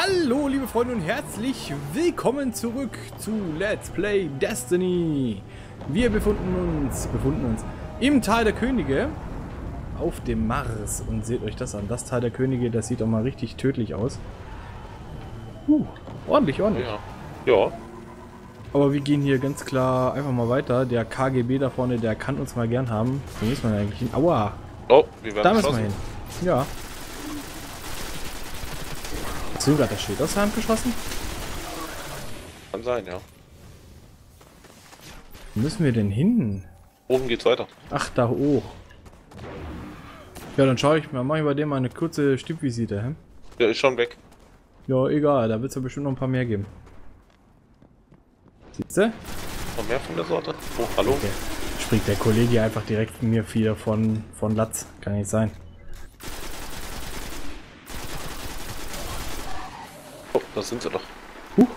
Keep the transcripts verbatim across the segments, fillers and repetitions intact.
Hallo liebe Freunde und herzlich willkommen zurück zu Let's Play Destiny. Wir befinden uns, befinden uns im Tal der Könige auf dem Mars und seht euch das an. Das Tal der Könige, das sieht doch mal richtig tödlich aus. Uh, ordentlich, ordentlich. Ja. Ja. Aber wir gehen hier ganz klar einfach mal weiter. Der K G B da vorne, der kann uns mal gern haben. Wo müssen wir eigentlich hin? Aua! Oh, wir werden Da müssen wir geschossen. hin. Ja. Hast du gerade das Schild aus der Hand geschossen? Kann sein, ja. Wo müssen wir denn hin? Oben geht's weiter. Ach, da hoch. Ja, dann schaue ich mal, mache ich bei dem mal eine kurze Stippvisite, hä? Der ist schon weg. Ja, egal, da wird es ja bestimmt noch ein paar mehr geben. Siehst du? Noch mehr von der Sorte? Oh, hallo. Okay. Springt der Kollege einfach direkt mir wieder von, von Latz. Kann nicht sein. Oh, da sind sie doch. Huch.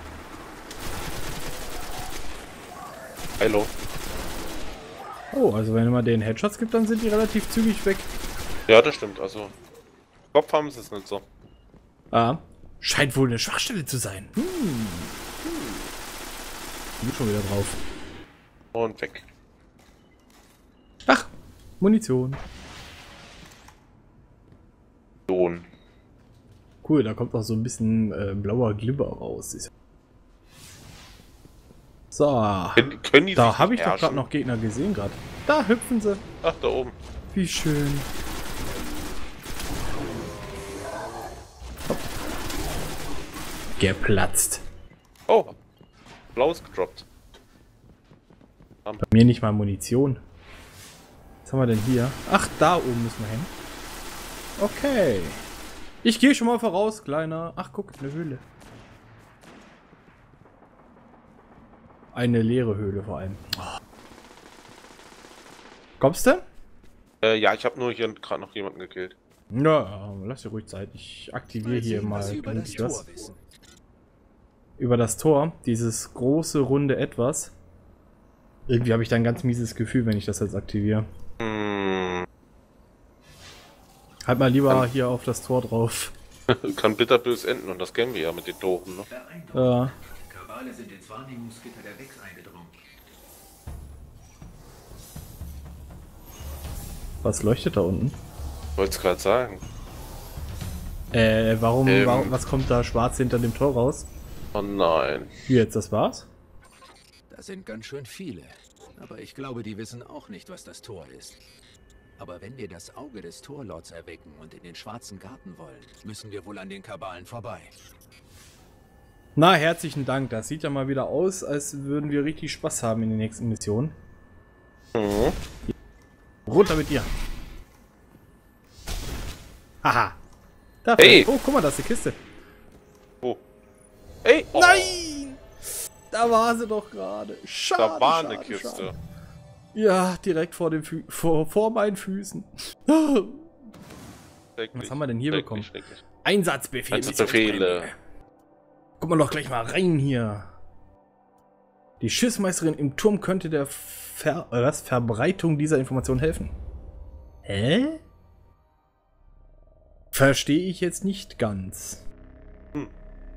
Hallo. Oh, also wenn man den Headshots gibt, dann sind die relativ zügig weg. Ja, das stimmt. Also, Kopf haben sie es nicht so. Ah, scheint wohl eine Schwachstelle zu sein. Hm. Ich bin schon wieder drauf. Und weg. Ach, Munition. Lohn. Cool, da kommt auch so ein bisschen äh, blauer Glibber raus. Ist so. Können, können die Da sich habe nicht ich doch gerade herrschen? noch Gegner gesehen gerade. Da hüpfen sie. Ach, da oben. Wie schön. Hopp. Geplatzt. Oh, blaues gedroppt. Bei mir nicht mal Munition. Was haben wir denn hier? Ach, da oben müssen wir hin. Okay. Ich gehe schon mal voraus, Kleiner. Ach, guck, eine Höhle. Eine leere Höhle vor allem. Oh. Kommst du? Äh, ja, ich habe nur hier gerade noch jemanden gekillt. Ja, lass dir ruhig Zeit. Ich aktiviere hier mal über das gemütlich Tor was. wissen. Über das Tor, dieses große, runde Etwas. Irgendwie habe ich da ein ganz mieses Gefühl, wenn ich das jetzt aktiviere. Hm, Halt mal lieber hier auf das Tor drauf. kann bitterbös enden und das kennen wir ja mit den Toren, ne? Ja. Kabale sind ins Wahrnehmungsgitter der Vex eingedrungen. Was leuchtet da unten? Wollt's gerade sagen. Äh, warum, Ähm. warum, was kommt da schwarz hinter dem Tor raus? Oh nein. Wie jetzt, das war's? Das sind ganz schön viele. Aber ich glaube, die wissen auch nicht, was das Tor ist. Aber wenn wir das Auge des Torlords erwecken und in den schwarzen Garten wollen, müssen wir wohl an den Kabalen vorbei. Na, herzlichen Dank. Das sieht ja mal wieder aus, als würden wir richtig Spaß haben in den nächsten Missionen. Mhm. Runter mit dir. Haha. Da Hey. Oh, guck mal, da ist die Kiste. Oh. Ey! Oh, Nein! Da war sie doch gerade. Schade, da war schade, eine Kiste. schade. Ja, direkt vor, dem Fü vor, vor meinen Füßen. Schrecklich. Was haben wir denn hier Schrecklich, bekommen? schrecklich. Einsatzbefehl. Einsatzbefehle. Guck mal doch gleich mal rein hier. Die Schiffsmeisterin im Turm könnte der Ver äh, was? Verbreitung dieser Information helfen. Hä? Verstehe ich jetzt nicht ganz. Hm.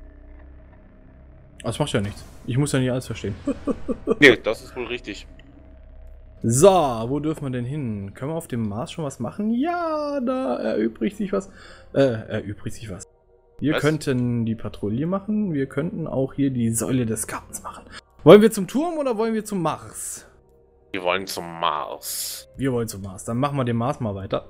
Aber das macht ja nichts. Ich muss ja nicht alles verstehen. Nee, das ist wohl richtig. So, wo dürfen wir denn hin? Können wir auf dem Mars schon was machen? Ja, da erübrigt sich was. Äh, erübrigt sich was. Wir Was? könnten die Patrouille machen. Wir könnten auch hier die Säule des Gartens machen. Wollen wir zum Turm oder wollen wir zum Mars? Wir wollen zum Mars. Wir wollen zum Mars. Dann machen wir den Mars mal weiter.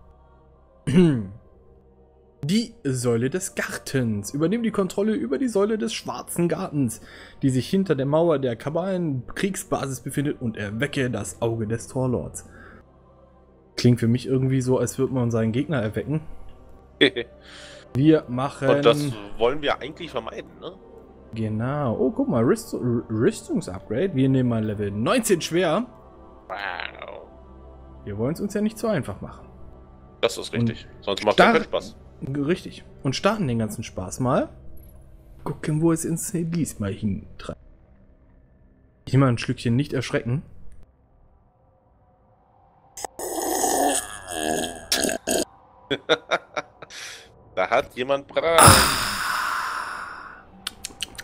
Die Säule des Gartens. Übernimm die Kontrolle über die Säule des Schwarzen Gartens, die sich hinter der Mauer der Kabalen-Kriegsbasis befindet, und erwecke das Auge des Torlords. Klingt für mich irgendwie so, als würde man seinen Gegner erwecken. Wir machen... Und das wollen wir eigentlich vermeiden, ne? Genau. Oh, guck mal, Rüst Rüstungsupgrade. Wir nehmen mal Level neunzehn schwer. Wow. Wir wollen es uns ja nicht zu einfach machen. Das ist richtig. Sonst macht Star- ja keinen Spaß. Richtig. Und starten den ganzen Spaß mal. Gucken, wo es ins diesmal hintreibt. Ich nehme mal ein Schlückchen nicht erschrecken. Da hat jemand brav.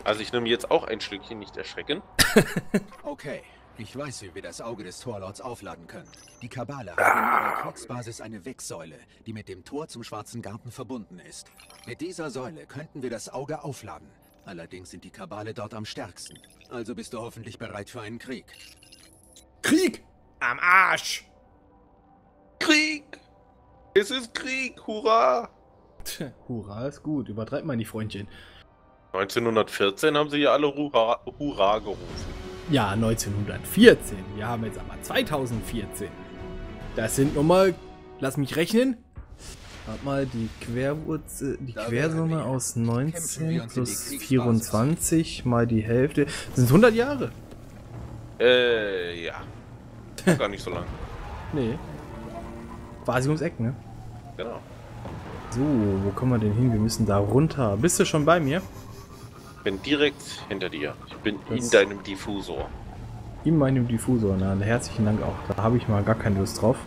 Also ich nehme jetzt auch ein Stückchen, nicht erschrecken. Okay, ich weiß, wie wir das Auge des Torlords aufladen können. Die Kabale haben in ihrer Kriegsbasis eine Wegsäule, die mit dem Tor zum Schwarzen Garten verbunden ist. Mit dieser Säule könnten wir das Auge aufladen. Allerdings sind die Kabale dort am stärksten. Also bist du hoffentlich bereit für einen Krieg. Krieg! Am Arsch! Krieg! Es ist Krieg! Hurra! Tch, Hurra ist gut. Übertreibt mal die Freundchen. neunzehnhundertvierzehn haben sie ja alle Hurra, Hurra gerufen. Ja, neunzehnhundertvierzehn. Wir haben jetzt aber zweitausendvierzehn. Das sind nochmal, lass mich rechnen. Warte mal, die Querwurzel, die Da Quersumme wären wir. aus Kämpfen wir neunzehn uns in die plus Kriegsbasis. vierundzwanzig mal die Hälfte. Das sind hundert Jahre. Äh, ja. Gar nicht so lang. Nee. Quasi ums Eck, ne? Genau. So, wo kommen wir denn hin? Wir müssen da runter. Bist du schon bei mir? Bin direkt hinter dir. Ich bin Das- in deinem Diffusor. In meinem Diffusor. Na, herzlichen Dank auch. Da habe ich mal gar keine Lust drauf.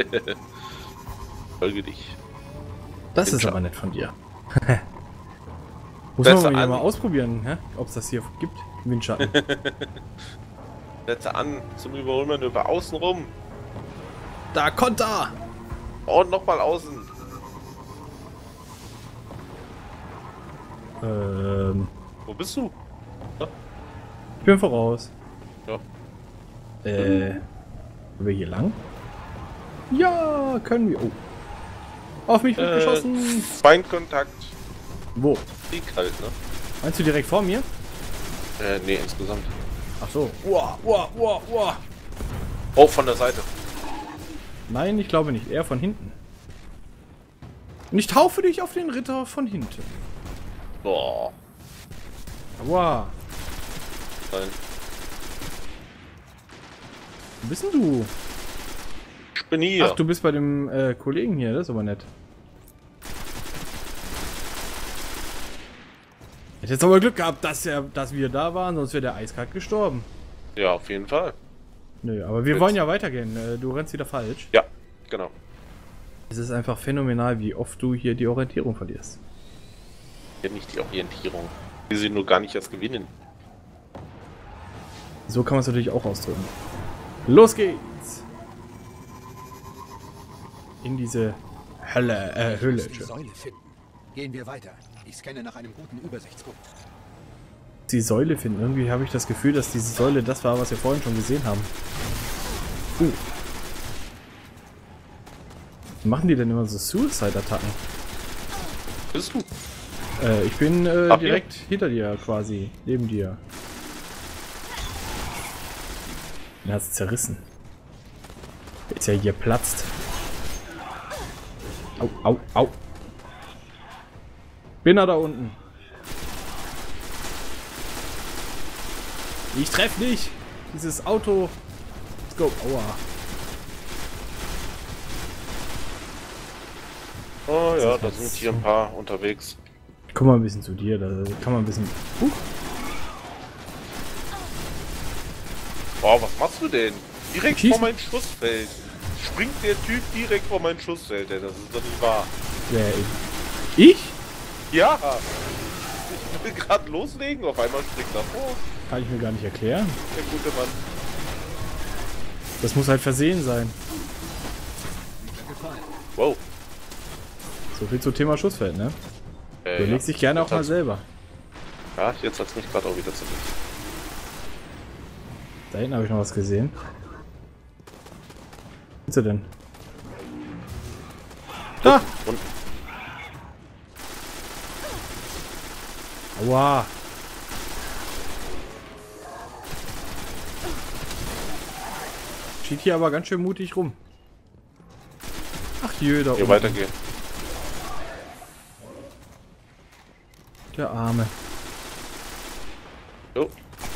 Folge dich. Das ist Windschatten. aber nett von dir. Muss Setze man mal, an. mal ausprobieren, ob es das hier gibt. Windschatten. Setze an zum Überholmanöver außen rum. Da, Konter! Und nochmal außen. Ähm, Wo bist du? ich bin voraus. Ja. Äh, können wir hier lang? Ja, können wir. Oh. Auf mich wird Äh, geschossen. Feindkontakt. Wo? Krieg halt, ne? Meinst du direkt vor mir? Äh, nee, insgesamt. Ach so. Uah, uah, uah, uah. Oh, von der Seite. Nein, ich glaube nicht. Eher von hinten. Und ich taufe dich auf den Ritter von hinten. Boah. Aua. Nein. Wo bist denn du? Ich bin hier. Ach, du bist bei dem äh, Kollegen hier. Das ist aber nett. Hätte jetzt aber Glück gehabt, dass, er, dass wir da waren, sonst wäre der eiskalt gestorben. Ja, auf jeden Fall. Nö, aber wir Jetzt. wollen ja weitergehen. Äh, Du rennst wieder falsch. Ja, genau. Es ist einfach phänomenal, wie oft du hier die Orientierung verlierst. Hier nicht die Orientierung. Wir sind nur gar nicht erst gewinnen. So kann man es natürlich auch ausdrücken. Los geht's! In diese Hölle, äh, Hölle. Die Säule finden. Gehen wir weiter. Ich scanne nach einem guten Übersichtspunkt. Die Säule finden. Irgendwie habe ich das Gefühl, dass diese Säule das war, was wir vorhin schon gesehen haben. Uh. Wie machen die denn immer so Suicide-Attacken? Bist du? Äh, ich bin äh, Ach, direkt hinter dir quasi. Neben dir. Er hat's zerrissen. Ist ja hier platzt. Au, au, au. Bin er da unten. Ich treff nicht. Dieses Auto. Let's go. Aua. Oh ja, Das da ist sind hier so. ein paar unterwegs. Komm mal ein bisschen zu dir. Da kann man ein bisschen. Uh. Boah, was machst du denn? Direkt Schießen. vor mein Schussfeld. Springt der Typ direkt vor mein Schussfeld, ey. Das ist doch nicht wahr. Wer? Ich? Ja! Ich will gerade loslegen, auf einmal springt er vor. Kann ich mir gar nicht erklären. Der gute Mann. Das muss halt versehen sein. Wow. So viel zum Thema Schussfeld, ne? Äh, Du ja. legst dich gerne auch Jetzt mal hat's- selber. Ja, jetzt hat's mich gerade auch wieder zurück. Da hinten habe ich noch was gesehen. Was ist er denn? Da! Und Aua! Steht hier aber ganz schön mutig rum. Ach jö, da hier unten. weitergehen. Der Arme. Jo.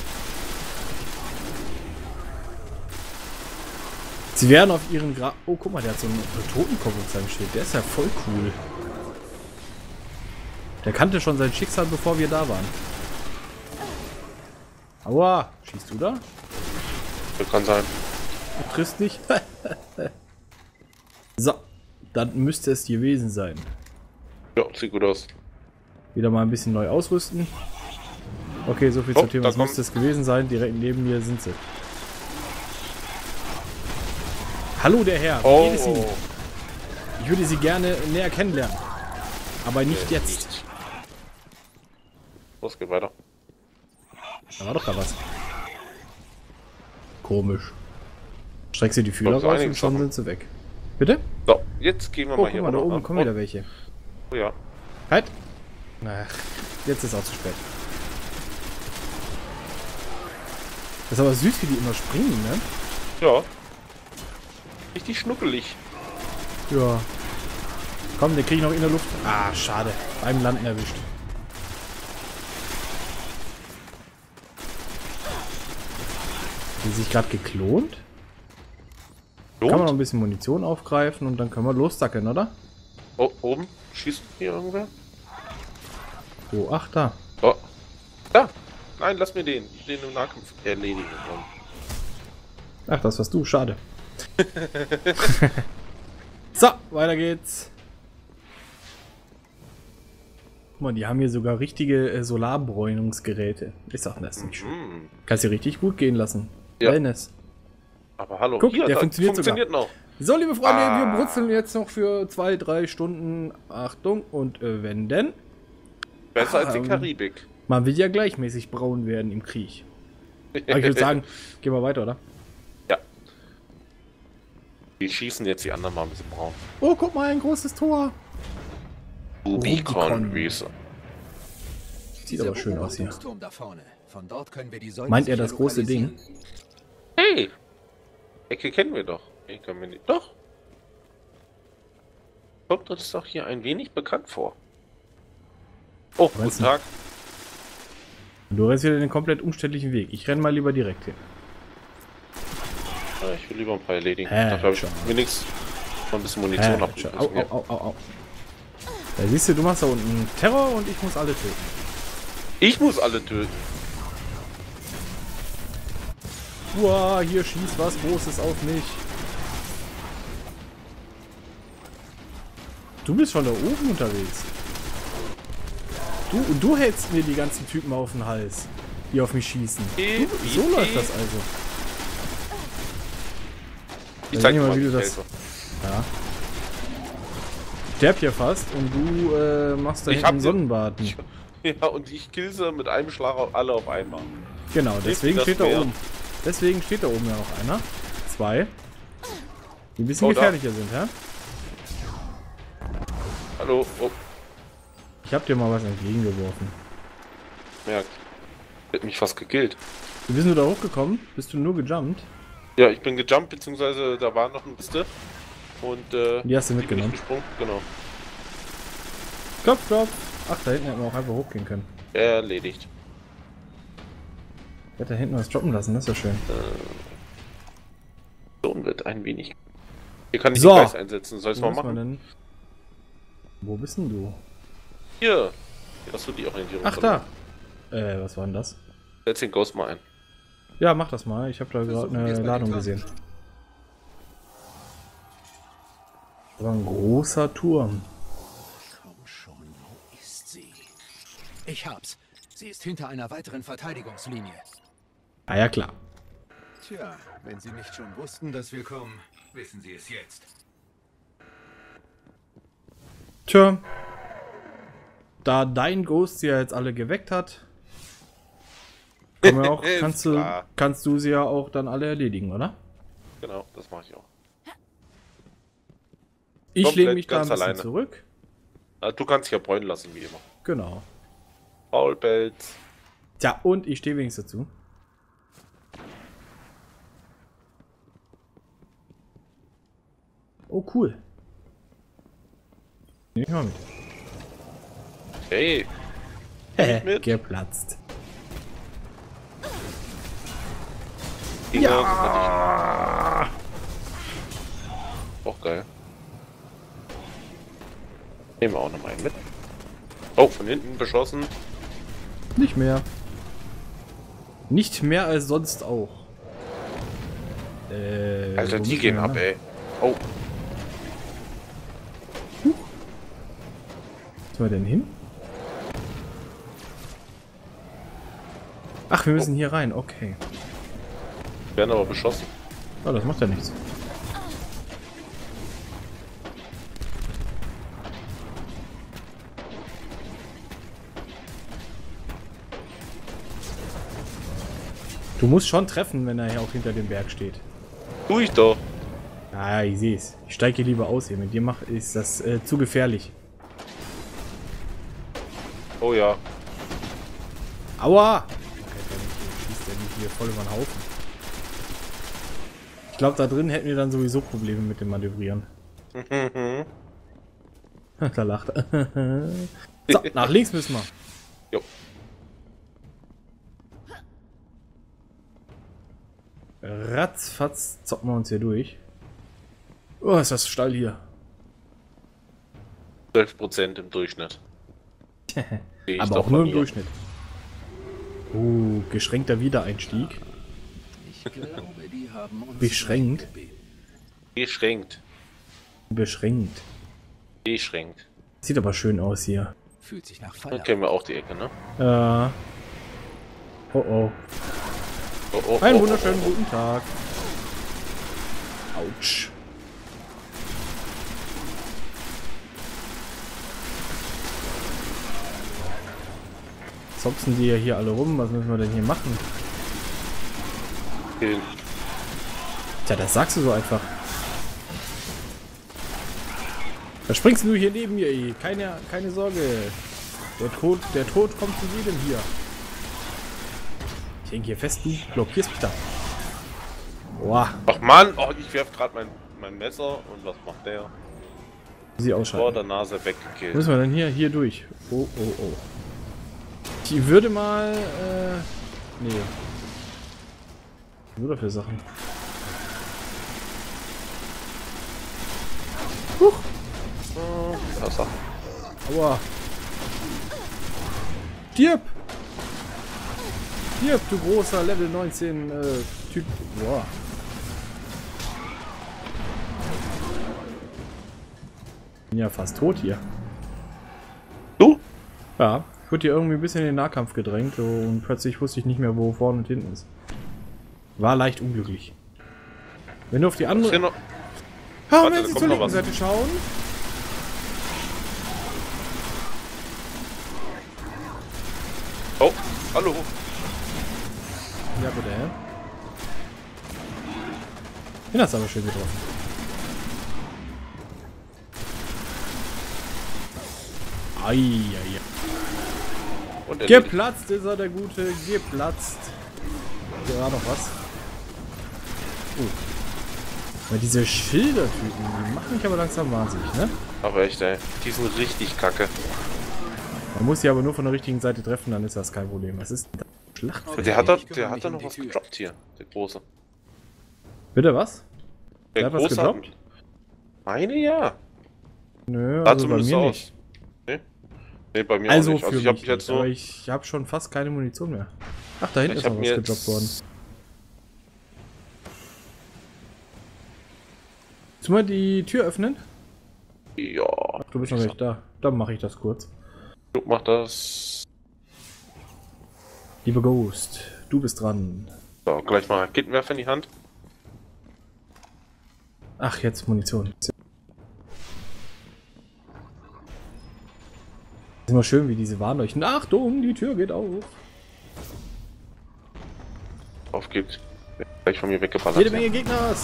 Sie werden auf ihren Gra... Oh, guck mal, der hat so einen Totenkopf auf seinem Schild. Der ist ja voll cool. Der kannte schon sein Schicksal, bevor wir da waren. Aua! Schießt du da? Das kann sein. Du triffst nicht. So, dann müsste es gewesen sein. Ja, sieht gut aus. Wieder mal ein bisschen neu ausrüsten. Okay, so viel Oh, zum Thema. da Was kommt- müsste es gewesen sein? Direkt neben mir sind sie. Hallo, der Herr. Wie Oh, geht es Ihnen? oh. Ich würde Sie gerne näher kennenlernen. Aber nicht Äh, jetzt. nicht. Los, geht weiter. Da war doch da was. Komisch. Streckst du die Fühler Doch, so raus und einiges schon Sachen. sind sie weg. Bitte? So, jetzt gehen wir Oh, mal guck hier mal, da runter. oben kommen Und- wieder welche. Oh ja. Halt! Ach, jetzt ist auch zu spät. Das ist aber süß, wie die immer springen, ne? Ja. Richtig schnuckelig. Ja. Komm, den krieg ich noch in der Luft. Ah, schade. Beim Landen erwischt. Hat die sich gerade geklont? Kann man noch Lohnt? ein bisschen Munition aufgreifen und dann können wir lossackeln, oder? Oh, oben. Schießt hier irgendwer? Oh, ach da. Oh. Da. Nein, lass mir den. Den im Nahkampf erledigen. Ach, das warst du. Schade. So, weiter geht's. Guck mal, die haben hier sogar richtige äh, Solarbräunungsgeräte. Ich sag das nicht schön. Hm. Kannst du richtig gut gehen lassen. Ja. Wellness. Aber hallo. Guck, hier, der das funktioniert funktioniert noch. So, liebe Freunde, Ah. wir brutzeln jetzt noch für zwei, drei Stunden. Achtung, und äh, wenn denn? Besser Ah, als die ähm, Karibik. Man will ja gleichmäßig braun werden im Krieg. Aber ich würde sagen, gehen wir weiter, oder? Ja. Die schießen jetzt die anderen mal ein bisschen braun. Oh, guck mal, ein großes Tor. Rubicon, Rubicon. wie es. Sieht Dieser aber schön aus hier. Beobachtungsturm da vorne. Von dort können wir die Säule Meint er sicher das große Ding? lokalisieren. Hey! Ecke kennen wir doch. Hier können wir nicht. Doch! Kommt uns doch hier ein wenig bekannt vor. Oh, Weißt guten du? Tag. Du rennst wieder den komplett umständlichen Weg. Ich renne mal lieber direkt hin. Ja, ich will lieber ein paar erledigen. Hä, Dafür habe ich schon. wenigstens mal ein bisschen Munition Äh, ab. schau- au, au, au, au, au. Da siehst du, du machst da unten Terror und ich muss alle töten. Ich muss alle töten. Uah, hier schießt was Großes auf mich. Du bist schon da oben unterwegs. Du, und du hältst mir die ganzen Typen auf den Hals, die auf mich schießen. Eh, Du, so eh, läuft eh. das also. Ich Da zeig sehen dir wir mal, wie wie du ich das- helfe. Ja. Sterb hier fast und du äh, machst da Ich hinten hab einen den- Sonnenbaden. Ich- Ja, und ich kill sie mit einem Schlag auf alle auf einmal. Genau, deswegen das steht da mehr. oben. Deswegen steht da oben ja noch einer. Zwei. Die ein bisschen Oh, da. gefährlicher sind, hä? Hallo, oh, Ich hab dir mal was entgegengeworfen. merkt. Hat mich fast gekillt. Wie bist du da hochgekommen? Bist du nur gejumpt? Ja, ich bin gejumpt, beziehungsweise da war noch eine Kiste. Und äh, Die hast du die bin ich mitgenommen. gesprungen. Genau. Klopf, klopf. Ach, da hinten hätten wir auch einfach hochgehen können. Erledigt. Ich hätte da hinten was droppen lassen, das ist ja schön. So wird ein wenig. Hier kann ich So. den Geist einsetzen. Soll ich Wo mal ist man machen? denn? Wo bist denn du? Hier. Hier hast du die Orientierung. Ach, da. Äh, was war denn das? Setz den Ghost mal ein. Ja, mach das mal. Ich habe da gerade Versuchen eine wir's bei Ladung den gesehen. Das war ein großer Turm. Komm schon, wo ist sie? Ich hab's. Sie ist hinter einer weiteren Verteidigungslinie. Ah ja, klar. Tja, wenn Sie nicht schon wussten, dass wir kommen, wissen Sie es jetzt. Tja. Da dein Ghost sie ja jetzt alle geweckt hat, kann man auch, Ist kannst, du, klar. kannst du sie ja auch dann alle erledigen, oder? Genau, das mache ich auch. Ich Komplett lehne mich da ein ganz bisschen alleine. zurück. Ah, du kannst dich ja bräunen lassen, wie immer. Genau. Faulpelz. Tja, und ich stehe wenigstens dazu. Oh, cool. Nehm ich mal mit. Hey, Hä, mit? geplatzt. Dinger ja. Auch geil. Nehmen wir auch noch mal einen mit. Oh, von hinten beschossen. Nicht mehr. Nicht mehr als sonst auch. Äh, Alter, wo die müssen gehen wir ab, hin? ey. Oh, Wo sind wir denn hin? Ach, wir müssen hier rein, okay. Werden aber beschossen. Oh, das macht ja nichts. Du musst schon treffen, wenn er hier auch hinter dem Berg steht. Tu ich doch. Ah, ich sehe es. Ich steige hier lieber aus hier. Mit dir mach, ist das äh, zu gefährlich. Oh ja. Aua! Alter, schießt der nicht hier voll über den Haufen. Ich glaube, da drin hätten wir dann sowieso Probleme mit dem Manövrieren. Da lacht er. So, nach links müssen wir. Jo. Ratzfatz zocken wir uns hier durch. Oh, ist das steil hier. zwölf Prozent im Durchschnitt. Ich Aber auch nur im Durchschnitt. Uh, geschränkter Wiedereinstieg. Ich glaube, die haben uns Beschränkt. Beschränkt. Beschränkt. Beschränkt. Sieht aber schön aus hier. Fühlt sich nach Dann Feierabend. kennen wir auch die Ecke, ne? Äh. Oh oh. Oh, oh, Einen oh, wunderschönen oh, oh. guten Tag. Autsch. Zopsen die ja hier alle rum. Was müssen wir denn hier machen? Killen. Tja, das sagst du so einfach. Da springst du hier neben mir, ey. Keine, keine Sorge. Der Tod, der Tod kommt zu jedem hier. Ich hänge hier fest, du blockierst mich da. Boah. Ach Mann, oh, ich werf gerade mein, mein Messer und was macht der? Sie Vor ausschalten. der Nase weggekillt. Müssen wir denn hier, hier durch? Oh, oh, oh. Ich würde mal, äh, nee. Nur dafür Sachen. Huch. Wasser. Aua. Stirb! Stirb, du großer Level neunzehn äh, Typ. Boah. Bin ja fast tot hier. Du? Ja, ich wurde hier irgendwie ein bisschen in den Nahkampf gedrängt und plötzlich wusste ich nicht mehr, wo vorne und hinten ist. War leicht unglücklich. Wenn du auf die Hier andere... noch. Ha, Warte, wenn da Sie kommt zur noch linken was. Seite schauen. Oh, hallo. Ja, bitte. Den hast du aber schön getroffen. Eieiei. Und erledigt. Geplatzt ist er, der Gute. Geplatzt. Hier war noch was. Oh. Weil diese Schildertypen, die machen mich aber langsam wahnsinnig, ne? Aber echt, ey. Die sind richtig kacke. Man muss sie aber nur von der richtigen Seite treffen, dann ist das kein Problem. Was ist denn das? Schlachtfeld? Der hat da, Ich kümmere der hat mich da um noch die was Tür. gedroppt hier. Der Große. Bitte was? Der, Der hat was Große gedroppt? hat- Meine ja. Nö, Sah also bei zumindest mir aus. nicht. Nee? Nee, bei mir Also auch nicht. für Also ich hab mich jetzt nicht, so. aber ich habe schon fast keine Munition mehr. Ach, da hinten Ich ist noch hab was mir gedroppt worden. jetzt. Willst du mal die Tür öffnen? Ja. Ach, du bist noch nicht da. Dann mache ich das kurz. Du mach das. Lieber Ghost, du bist dran. So, gleich mal Raketenwerfer in die Hand. Ach, jetzt Munition. Ist immer schön, wie diese Warnleuchten. Achtung, die Tür geht auf. Aufgibt. Gleich von mir weggeballert. Jede ja. Menge Gegners.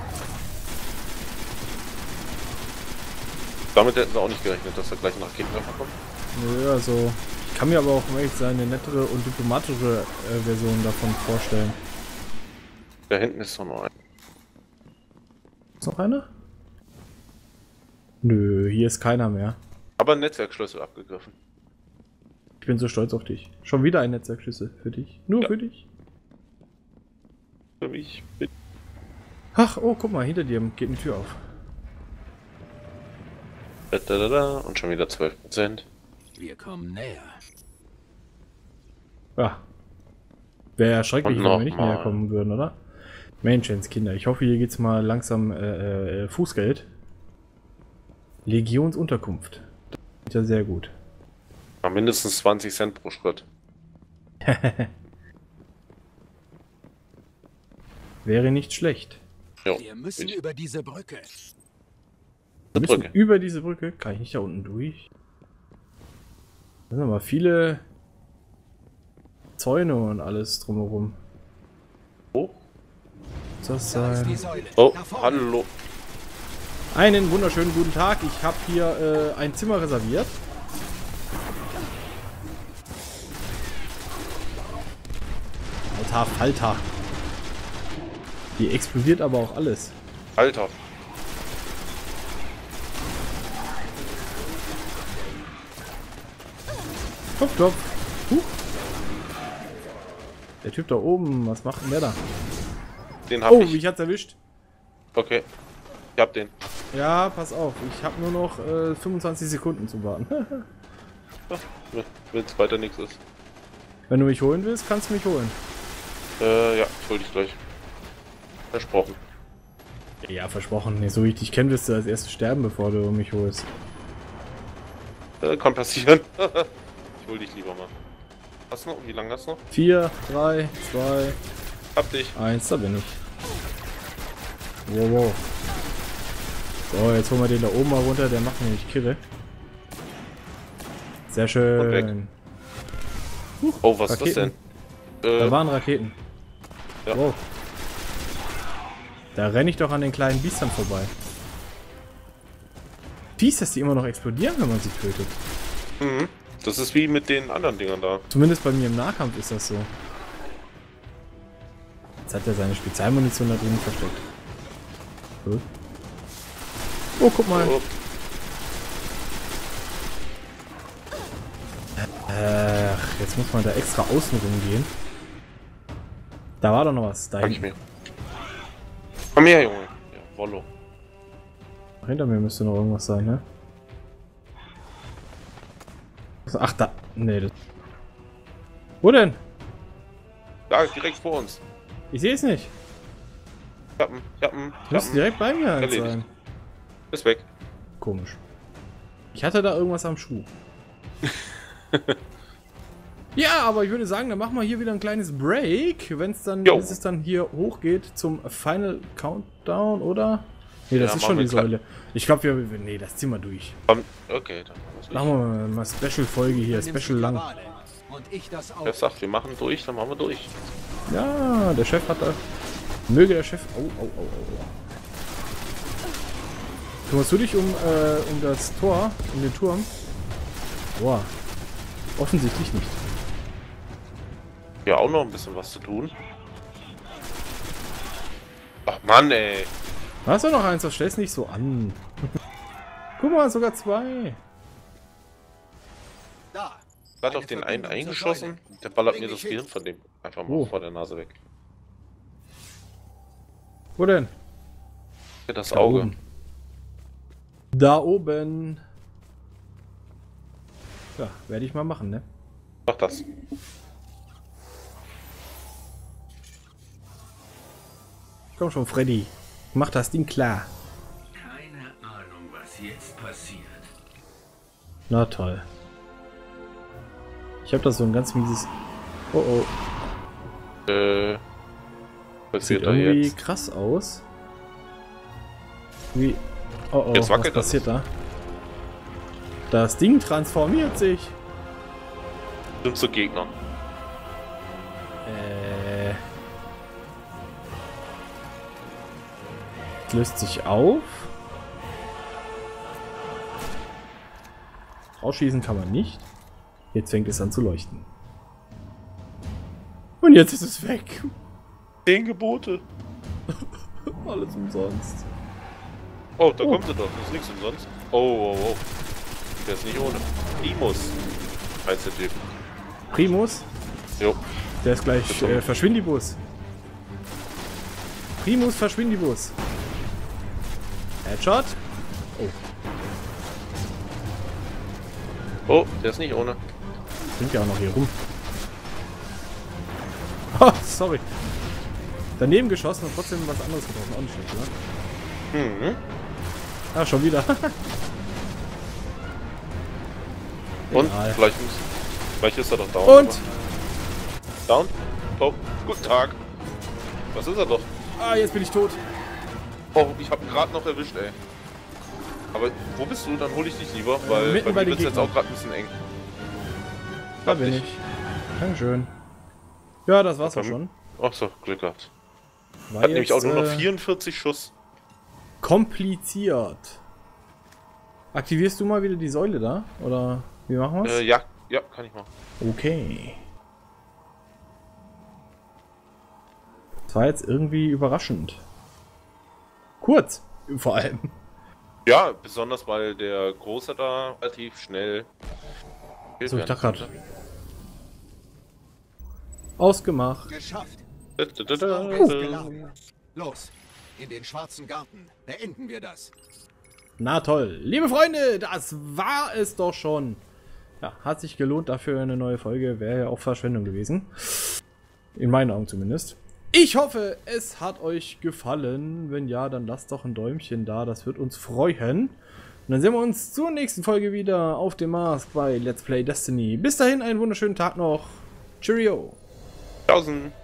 Damit hätten sie auch nicht gerechnet, dass da gleich ein Raketenwerfer kommt. Nö, also ich kann mir aber auch um ehrlich sein, eine nettere und diplomatischere äh, Version davon vorstellen. Da hinten ist doch noch ein. Ist noch einer? Nö, hier ist keiner mehr. Aber ein Netzwerkschlüssel abgegriffen. Ich bin so stolz auf dich. Schon wieder ein Netzwerkschlüssel für dich. Nur Ja. für dich. Für mich. Bitte. Ach, oh, guck mal, hinter dir geht eine Tür auf. Da, da, da, da. Und schon wieder zwölf Prozent. Wir kommen näher. Ja. Wäre ja schrecklich, Und wenn wir noch nicht mal. näher kommen würden, oder? Menschenskinder. Ich hoffe, hier geht's mal langsam äh, äh, Fußgeld. Legionsunterkunft. Das ist ja sehr gut. Mal mindestens zwanzig Cent pro Schritt. Wäre nicht schlecht. Jo. Wir müssen Ich- über diese Brücke. Wir müssen Brücke. über diese Brücke. Kann ich nicht da unten durch? Da sind aber viele Zäune und alles drumherum. Oh, Was soll das Da ist die sein? Säule. oh Nach vorne. hallo. Einen wunderschönen guten Tag. Ich habe hier äh, ein Zimmer reserviert. Alter Falter. Die explodiert aber auch alles. Alter. Klopf, klopf. Huch. Der Typ da oben, was macht denn der da? Den hab Oh, ich. mich hat's erwischt. Okay. Ich hab den. Ja, pass auf. Ich habe nur noch äh, fünfundzwanzig Sekunden zu warten. Wenn es weiter nichts ist. Wenn du mich holen willst, kannst du mich holen. Äh, ja, ich hol dich gleich. Versprochen. Ja, versprochen. Nee, so wie ich dich kenne, wirst du als erstes sterben, bevor du mich holst. Äh, kann passieren. Ich hol dich lieber mal. Hast du noch? Wie lange hast du noch? vier, drei, zwei, Hab dich. eins, da bin ich. Wow, wow. So, jetzt holen wir den da oben mal runter, der macht nämlich Kirre. Sehr schön. Oh, was ist das Raketen. denn? Äh, Da waren Raketen. Ja. Wow. Da renne ich doch an den kleinen Biestern vorbei. Fies, dass die immer noch explodieren, wenn man sie tötet. mhm. Das ist wie mit den anderen Dingern da. Zumindest bei mir im Nahkampf ist das so. Jetzt hat er seine Spezialmunition da drin versteckt. Cool. Oh, guck mal. Oh, Ach, jetzt muss man da extra außen rumgehen. Da war doch noch was. Da kann ich hinten. mir. Komm her, Junge. Ja, Wollo. Hinter mir müsste noch irgendwas sein, ne? Ach, da. Nee, das. Wo denn? Da, direkt vor uns. Ich sehe es nicht. Ich hab ihn, ich hab ihn, Du ich musst hab ihn. direkt bei mir halt Erledigt. sein. Ist weg. Komisch. Ich hatte da irgendwas am Schuh. Ja, aber ich würde sagen, dann machen wir hier wieder ein kleines Break, wenn es dann, Jo. bis es dann hier hochgeht zum Final Countdown, oder? Nee, das Ja, ist schon machen die wir klar. Säule. Ich glaube, wir, wir, nee, das ziehen wir durch. Komm, okay, dann muss ich. Machen wir mal, mal Special-Folge hier, Nimmst Special die lang. Kabale. Und ich das auch. Der sagt, wir machen durch, dann machen wir durch. Ja, der Chef hat da. Möge der Chef. Oh, oh, oh, oh. Kümmerst du dich um, äh, um das Tor, um den Turm? Boah. Offensichtlich nicht. Ja, auch noch ein bisschen was zu tun. Ach Mann, ey. Hast du noch eins? Das stellst nicht so an. Guck mal, sogar zwei. Da. Hat Eine auf den Verbindung einen zur eingeschossen. Säule. Der ballert Bring mir dich das hin. Gehirn von dem einfach mal Oh. vor der Nase weg. Wo denn? Das Da Auge. oben. Da oben. Ja, werde ich mal machen, ne? Mach das. Komm schon, Freddy. Mach das Ding klar. Keine Ahnung, was jetzt passiert. Na toll. Ich habe da so ein ganz mieses... Oh oh. Äh. Was Sieht passiert da irgendwie jetzt? krass aus. Wie... Oh oh, Jetzt was wackelt das. passiert da? Das Ding transformiert sich. Sind so Gegner. Äh... Es löst sich auf. Ausschießen kann man nicht. Jetzt fängt es an zu leuchten. Und jetzt ist es weg. Zehn Gebote. Alles umsonst. Oh, da Oh. kommt sie doch. Das ist nichts umsonst. Oh, oh, oh. Der ist nicht ohne. Primus. Heißt der Typ. Primus, Jo. der ist gleich Bitte. äh, Verschwindibus. Primus Verschwindibus. Headshot. Oh, Oh, der ist nicht ohne. sind ja auch noch hier rum. Oh, sorry. Daneben geschossen und trotzdem was anderes getroffen. Auch nicht schlecht, oder? Mhm. Ah, schon wieder. Und? Egal. Vielleicht, muss, vielleicht ist er doch down. Und? Down? Oh, guten Tag. Was ist er doch? Ah, jetzt bin ich tot. Oh, ich hab ihn gerade noch erwischt, ey. Aber wo bist du? Dann hole ich dich lieber, weil mitten bei bei mir den wird's jetzt Gegnern. auch gerade ein bisschen eng. Da Hab bin dich. ich. Dankeschön. Ja, das war's auch Ach, schon. Ach so, Glück gehabt. War Hat nämlich auch nur noch äh, vierundvierzig Schuss. kompliziert. Aktivierst du mal wieder die Säule da? Oder wie machen wir's? Äh, ja, ja, kann ich machen. Okay. Das war jetzt irgendwie überraschend. Kurz, vor allem. Ja, besonders weil der Große da relativ schnell... So, ich dachte gerade. Ausgemacht. Geschafft. Da, da, da, Das da, Auge ist da. geladen. Los, in den schwarzen Garten. Beenden wir das. Na toll. Liebe Freunde, das war es doch schon. Ja, hat sich gelohnt dafür eine neue Folge. Wäre ja auch Verschwendung gewesen. In meinen Augen zumindest. Ich hoffe, es hat euch gefallen. Wenn ja, dann lasst doch ein Däumchen da. Das wird uns freuen. Und dann sehen wir uns zur nächsten Folge wieder auf dem Mars bei Let's Play Destiny. Bis dahin einen wunderschönen Tag noch. Cheerio. Tausend.